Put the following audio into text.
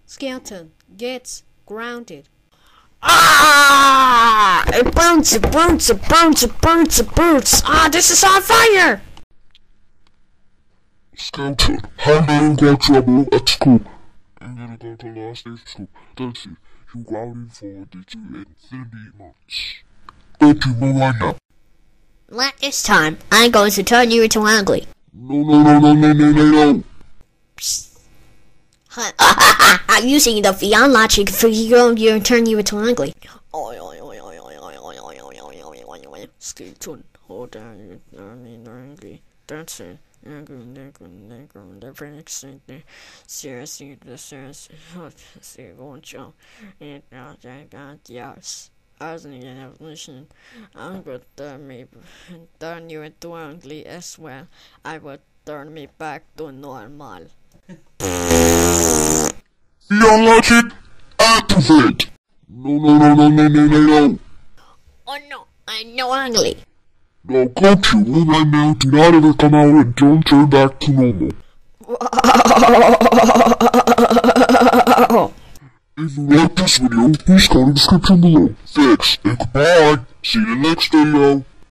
Skeleton gets grounded. Ah! It burns, it burns, it burns, it burns, it burns! Ah, this is on fire! Skeleton, how do you got trouble at school? I'm gonna go to the last day of school. That's it. You grounded for the 2 infinity months. Go to Moana. Not this time. I'm going to turn you into ugly. No. I'm using the beyond logic for you to turn you into ugly. Skeleton, hold on, ugly. That's it. Seriously, yes. As an evolution, I would turn you into ugly as well. I would turn me back to normal. Beyond logic, activate! No. Oh no, I'm no ugly. Now go to room right now, do not ever come out and don't turn back to normal. If you like this video, please go to the description below. Thanks, and goodbye. See you in the next video.